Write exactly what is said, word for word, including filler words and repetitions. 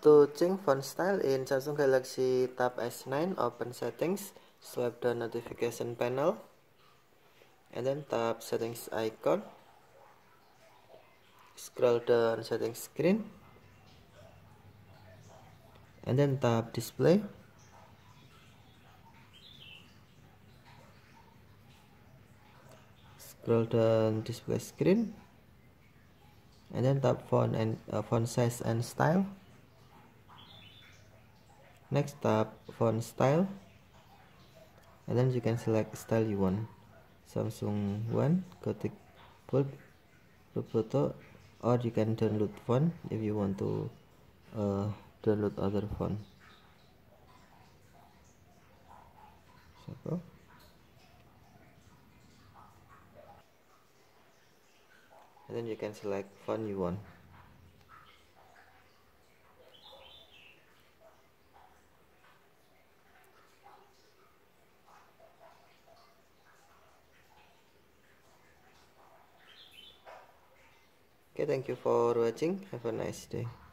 To change font style in Samsung Galaxy Tab S nine, open Settings, swipe down Notification panel, and then tap Settings icon. Scroll down Settings screen, and then tap Display. Scroll down Display screen, and then tap Font and uh, Font size and style. Next, tap Font style, and then you can select style you want. Samsung one, Gothic Bold, Group Photo, or you can download font if you want to uh, download other font. So, and then you can select font you want. Okay, thank you for watching. Have a nice day.